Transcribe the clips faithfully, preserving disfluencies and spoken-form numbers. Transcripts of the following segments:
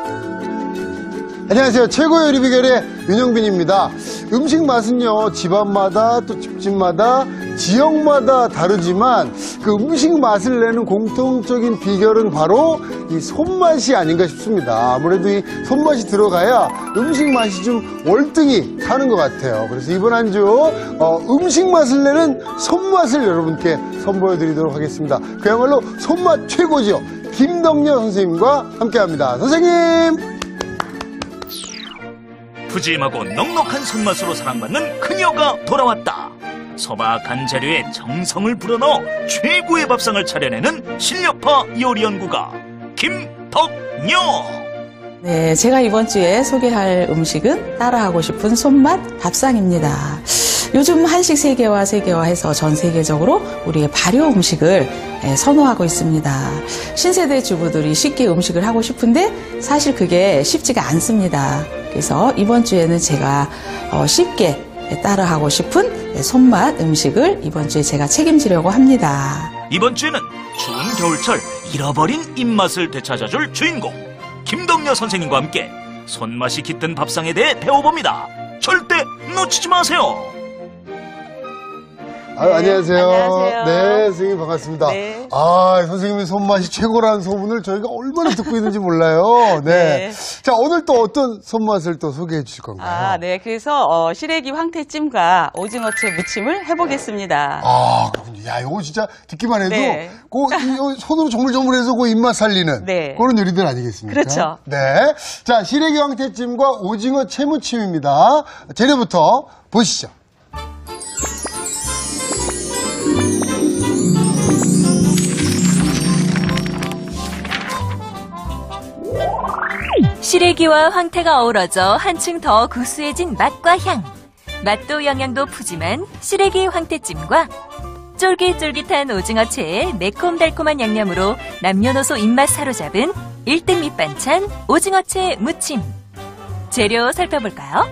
안녕하세요. 최고의 요리 비결의 윤영빈입니다. 음식 맛은요, 집안마다 또 집집마다 지역마다 다르지만 그 음식 맛을 내는 공통적인 비결은 바로 이 손맛이 아닌가 싶습니다. 아무래도 이 손맛이 들어가야 음식 맛이 좀 월등히 사는 것 같아요. 그래서 이번 한 주 어, 음식 맛을 내는 손맛을 여러분께 선보여 드리도록 하겠습니다. 그야말로 손맛 최고죠. 김덕녀 선생님과 함께합니다. 선생님! 푸짐하고 넉넉한 손맛으로 사랑받는 그녀가 돌아왔다. 소박한 재료에 정성을 불어넣어 최고의 밥상을 차려내는 실력파 요리연구가 김덕녀. 네, 제가 이번 주에 소개할 음식은 따라하고 싶은 손맛 밥상입니다. 요즘 한식 세계화 세계화해서 전 세계적으로 우리의 발효 음식을 선호하고 있습니다. 신세대 주부들이 쉽게 음식을 하고 싶은데 사실 그게 쉽지가 않습니다. 그래서 이번 주에는 제가 쉽게 따라하고 싶은 손맛 음식을 이번 주에 제가 책임지려고 합니다. 이번 주에는 추운 겨울철 잃어버린 입맛을 되찾아줄 주인공 김덕녀 선생님과 함께 손맛이 깃든 밥상에 대해 배워봅니다. 절대 놓치지 마세요. 아, 네, 안녕하세요. 안녕하세요. 네, 선생님 반갑습니다. 네. 아, 선생님의 손맛이 최고라는 소문을 저희가 얼마나 듣고 있는지 몰라요. 네. 네. 자, 오늘 또 어떤 손맛을 또 소개해 주실 건가요? 아, 네. 그래서 어, 시래기 황태찜과 오징어채 무침을 해보겠습니다. 아, 그렇군요. 야, 이거 진짜 듣기만 해도 네. 그 이, 손으로 조물조물해서 그 입맛 살리는 네. 그런 요리들 아니겠습니까? 그렇죠. 네. 자, 시래기 황태찜과 오징어 채무침입니다. 재료부터 보시죠. 시래기와 황태가 어우러져 한층 더 구수해진 맛과 향. 맛도 영양도 푸짐한 시래기 황태찜과 쫄깃쫄깃한 오징어채의 매콤달콤한 양념으로 남녀노소 입맛 사로잡은 일 등 밑반찬 오징어채 무침. 재료 살펴볼까요?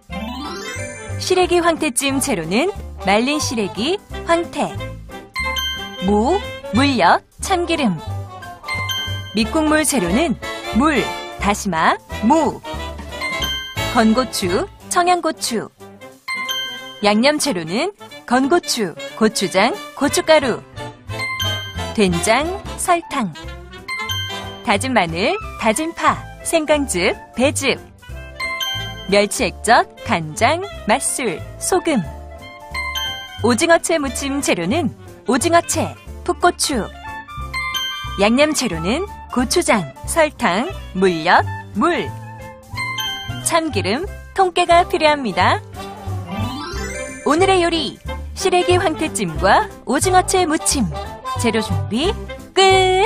시래기 황태찜 재료는 말린 시래기, 황태, 무, 물엿, 참기름. 밑국물 재료는 물, 다시마, 무, 건고추, 청양고추. 양념 재료는 건고추, 고추장, 고춧가루, 된장, 설탕, 다진 마늘, 다진 파, 생강즙, 배즙, 멸치 액젓, 간장, 맛술, 소금. 오징어채 무침 재료는 오징어채, 풋고추. 양념 재료는 고추장, 설탕, 물엿, 물, 참기름, 통깨가 필요합니다. 오늘의 요리, 시래기 황태찜과 오징어채 무침. 재료 준비 끝!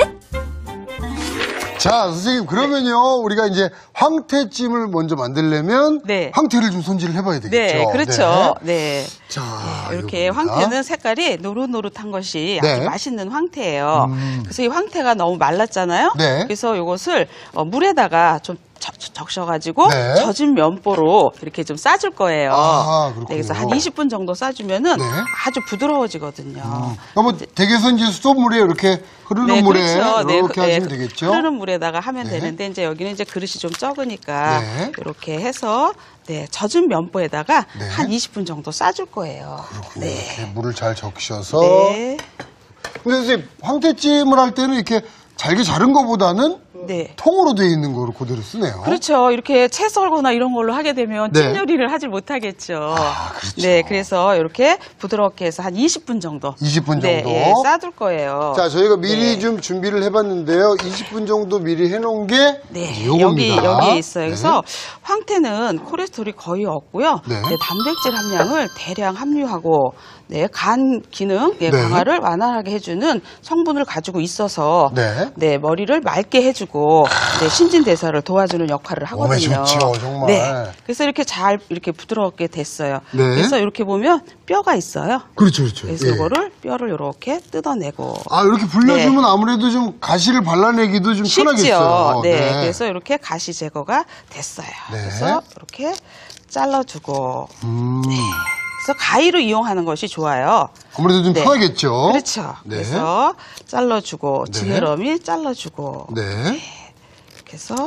자, 선생님, 그러면요, 우리가 이제 황태찜을 먼저 만들려면 네. 황태를 좀 손질을 해봐야 되겠죠. 네, 그렇죠. 네. 자, 네, 이렇게 이거 봅니다. 황태는 색깔이 노릇노릇한 것이 네. 아주 맛있는 황태예요. 음. 그래서 이 황태가 너무 말랐잖아요. 네. 그래서 이것을 어, 물에다가 좀 적- 적셔가지고 네. 젖은 면보로 이렇게 좀 싸줄 거예요. 아, 그렇군요. 네, 그래서 한 이십 분 정도 싸주면은 네. 아주 부드러워지거든요. 그러면 댁에서 이제 수돗물에 이렇게 흐르는 네, 물에 그렇죠. 네, 이렇게 그- 하시면 네, 되겠죠. 흐르는 물에다가 하면 네. 되는데 이제 여기는 이제 그릇이 좀 적으니까 네. 이렇게 해서 네, 젖은 면보에다가 네. 한 이십 분 정도 싸줄 거예요. 그렇군요. 네. 이렇게 물을 잘 적셔서. 네. 근데 선생님, 황태찜을 할 때는 이렇게 잘게 자른 것보다는 네. 통으로 되어 있는 거로 그대로 쓰네요. 그렇죠. 이렇게 채 썰거나 이런 걸로 하게 되면 네. 찜 요리를 하질 못하겠죠. 아, 그렇죠. 네, 그래서 이렇게 부드럽게 해서 한 이십 분 정도. 이십 분 네, 정도. 예, 싸둘 거예요. 자, 저희가 미리 네. 좀 준비를 해봤는데요. 이십 분 정도 미리 해놓은 게 네, 이제 여기 요겁니다. 여기에 있어요. 네. 그래서 황태는 콜레스테롤이 거의 없고요. 네. 네, 단백질 함량을 대량 함유하고 네, 간 기능 네, 네. 강화를 완화하게 해주는 성분을 가지고 있어서 네. 네, 머리를 맑게 해주고 네, 신진대사를 도와주는 역할을 몸에 하거든요. 좋죠, 정말. 네, 그래서 이렇게 잘 이렇게 부드럽게 됐어요. 네. 그래서 이렇게 보면 뼈가 있어요. 그렇죠, 그렇죠. 그래서 예. 이거를 뼈를 이렇게 뜯어내고 아, 이렇게 불려주면 네. 아무래도 좀 가시를 발라내기도 좀 편하겠어요. 쉽죠. 네. 그래서 이렇게 가시 제거가 됐어요. 네. 그래서 이렇게 잘라주고 음, 그래서 가위로 이용하는 것이 좋아요. 아무래도 좀 네. 편하겠죠. 그렇죠. 네. 그래서 잘라주고 네. 지느러미 잘라주고 네. 이렇게 해서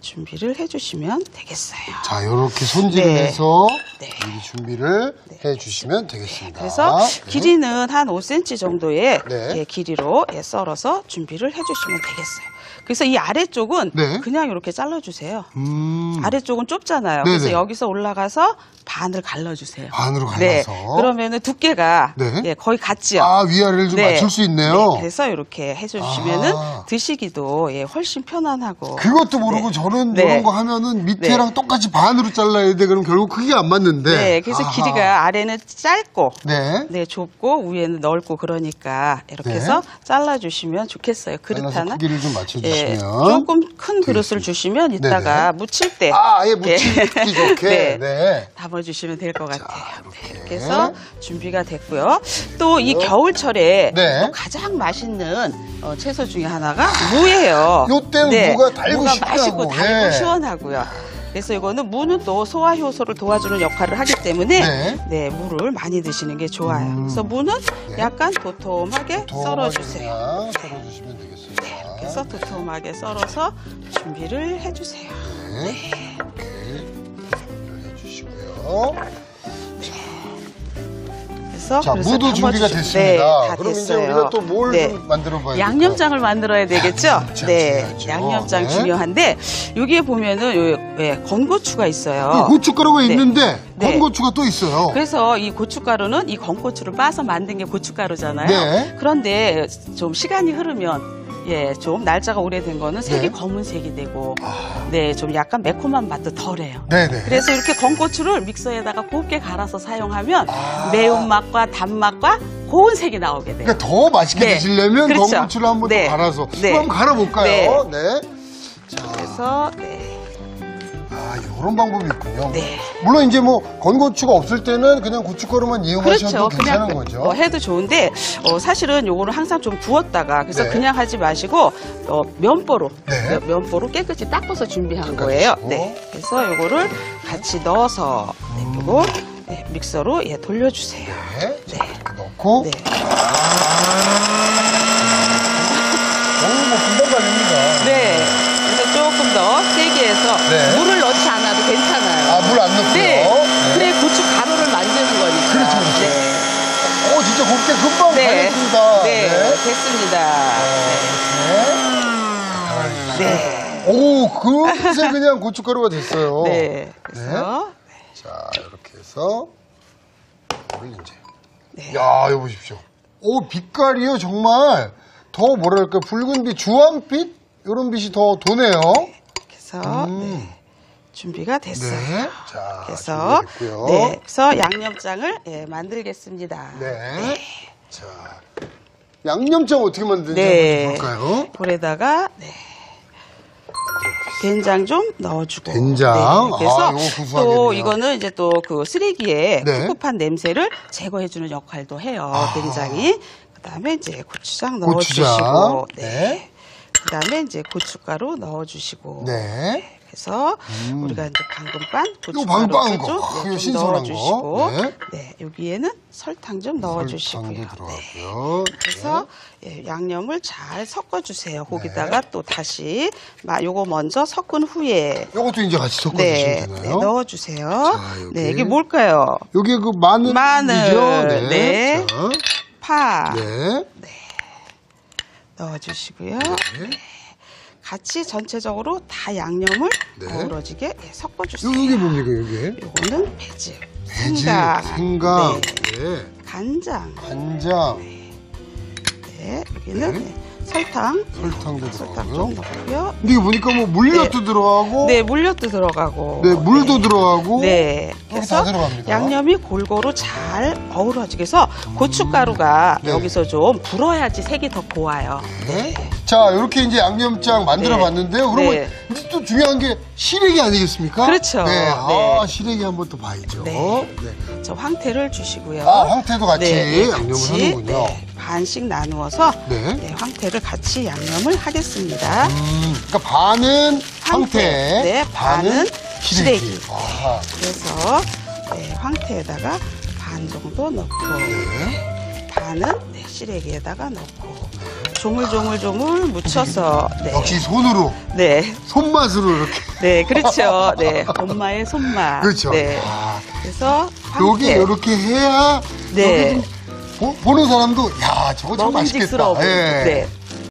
준비를 해주시면 되겠어요. 자, 이렇게 손질을 네. 해서 네. 미리 준비를 해주시면 되겠습니다. 그래서 네. 길이는 한 오 센티미터 정도의 네. 예, 길이로 예, 썰어서 준비를 해주시면 되겠어요. 그래서 이 아래쪽은 네. 그냥 이렇게 잘라주세요. 음, 아래쪽은 좁잖아요. 네네. 그래서 여기서 올라가서 반을 갈라주세요. 반으로 네. 갈라서. 그러면은 두께가 네. 예, 거의 같지요. 아, 위아래를 좀 네. 맞출 수 있네요. 네, 그래서 이렇게 해주시면은 아. 드시기도 예, 훨씬 편안하고. 그것도 모르고 네. 저는 네. 이런 거 하면은 밑에랑 네. 똑같이 반으로 잘라야 돼. 그럼 결국 크게 안 맞는데. 네, 그래서 아하. 길이가 아래는 짧고, 네. 네, 좁고 위에는 넓고 그러니까 이렇게 네. 해서 잘라주시면 좋겠어요. 그릇 잘라서 하나. 크기를 좀 맞춰주시면. 예, 조금 큰 그릇을 주시면 이따가 네네. 무칠 때 아, 아예 묻히기 예. 좋게. 네. 네. 담아주시면 될 것 같아요. 이렇게. 네, 이렇게 해서 준비가 됐고요. 또 이 겨울철에 네. 또 가장 맛있는 어, 채소 중에 하나가 무예요. 요 때는 무가 달고 무가 시원하고, 맛있고 달고 예. 시원하고요. 그래서 이거는 무는 또 소화 효소를 도와주는 역할을 하기 때문에 네. 네, 무를 많이 드시는 게 좋아요. 음. 그래서 무는 네. 약간 도톰하게 도톰하게 썰어주세요. 그냥 썰어주시면 되겠습니다. 그래서 도톰하게 썰어서 준비를 해주세요. 네. 이렇게 준비를 해주시고요. 그래서 자, 그래서 무도 준비가 담아주시- 됐습니다. 네, 다 그럼 이제 됐어요. 우리가 또 뭘 네. 좀 만들어 봐야 양념장을 만들어야 되겠죠? 양념장 네, 중요하죠. 양념장 네. 중요한데 여기에 보면은 요, 예, 건고추가 있어요. 고춧가루가 네. 있는데 네. 건고추가 또 있어요. 그래서 이 고춧가루는 이 건고추를 빻아서 만든 게 고춧가루잖아요. 네. 그런데 좀 시간이 흐르면 예, 좀 날짜가 오래된 거는 색이 네. 검은색이 되고 네, 좀 약간 매콤한 맛도 덜해요. 네네. 그래서 이렇게 건고추를 믹서에다가 곱게 갈아서 사용하면 아. 매운맛과 단맛과 고운 색이 나오게 돼요. 그러니까 더 맛있게 네. 드시려면 그렇죠. 건고추를 한번 네. 더 갈아서. 네. 그럼 갈아볼까요? 네. 그래서 네. 아, 이런 방법이 있군요. 네. 물론 이제 뭐 건고추가 없을 때는 그냥 고춧가루만 이용하셔도 그렇죠. 괜찮은 그냥 거죠. 어, 해도 좋은데 어, 사실은 요거는 항상 좀 부었다가 그래서 네. 그냥 하지 마시고 어, 면보로 네. 면보로 깨끗이 닦아서 준비한 닦아주시고. 거예요. 네. 그래서 요거를 같이 넣어서 네, 요거 네, 믹서로 예, 돌려주세요. 네. 자, 이렇게 넣고. 네. 너무 뭐 금방 갈립니다. 네. 그래서 조금 더 세게 해서 네. 물을 넣지 않아도 괜찮아요. 아, 물 안 넣고요. 네. 네. 그래 고추 가루를 만드는 거니까. 그렇죠, 그렇죠. 네. 오, 진짜 곱게 금방 네. 갈렸습니다. 네. 됐습니다. 네. 네. 오, 금세 그냥 고춧가루가 됐어요. 네. 그래서 자, 이렇게 해서 이걸 이제. 네. 야, 이거 보십시오. 오, 빛깔이요, 정말. 더 뭐랄까, 붉은 빛, 주황빛? 이런 빛이 더 도네요. 그래서 음. 네. 준비가 됐어요. 네. 자, 그래서 준비됐고요. 네. 그래서 양념장을 예, 만들겠습니다. 네. 자, 양념장 어떻게 만드는지 네. 한번 좀 볼까요? 볼에다가 네. 된장 좀 넣어주고. 된장. 네. 그래서 아, 이거 구수하겠네요. 또 이거는 이제 또 그 쓰레기에 네. 꿉꿉한 냄새를 제거해주는 역할도 해요. 아. 된장이. 그다음에 이제 고추장 고추장. 넣어주시고. 네. 네. 그다음에 이제 고춧가루 넣어주시고. 네. 그래서 우리가 이제 방금 빤 이거 방금 빤 고춧가루 거. 좀, 아, 네, 이거 좀 신선한 넣어주시고, 거. 네. 네, 여기에는 설탕 좀 넣어주시고요. 설탕도 네. 들어가고요. 그래서 예, 양념을 잘 섞어주세요. 거기다가 또 다시 마- 요거 먼저 섞은 후에 이것도 이제 같이 섞어 네, 주시면 네, 되나요? 넣어주세요. 여기. 네, 이게 뭘까요? 여기 그 마늘이죠? 마늘. 네. 네. 자, 파 네. 넣어주시고요. 네. 같이 전체적으로 다 양념을 네. 어우러지게 예, 섞어주세요. 요- 요게 뭡니까, 요게? 요거는 배즙, 배즙, 생강, 생강, 네, 네. 간장, 간장, 네, 여기는 네, 설탕, 설탕도 설탕 들어가고요. 좀 넣고요. 근데 이거 보니까 뭐 물엿도 들어가고, 네, 물엿도 들어가고, 네, 물도 들어가고, 네, 여기 그래서 다 들어갑니다. 양념이 골고루 잘 어우러지게 해서 고춧가루가 네. 여기서 좀 불어야지 색이 더 고와요. 네. 자, 이렇게 이제 양념장 만들어 네. 봤는데요. 그러면 네. 이제 또 중요한 게 시래기 아니겠습니까? 그렇죠. 네. 아, 네. 시래기 한번 또 봐야죠. 네. 네. 저 황태를 주시고요. 아, 황태도 같이 네, 양념을 같이, 하는군요. 네, 반씩 나누어서 네. 네, 황태를 같이 양념을 하겠습니다. 음, 그러니까 반은 황태, 네, 반은 시래기. 시래기. 아하. 그래서 네, 황태에다가 반 정도 넣고 네. 반은 네, 시래기에다가 넣고 조물조물조물 묻혀서 네. 역시 손으로, 네. 손맛으로 이렇게. 네, 그렇죠. 네. 엄마의 손맛. 그렇죠. 네. 아, 그래서 여기 황태. 이렇게 해야 네. 여기 좀 보, 보는 사람도 야 저거 참 맛있겠다. 먹음직스러워 보이죠. 예. 네.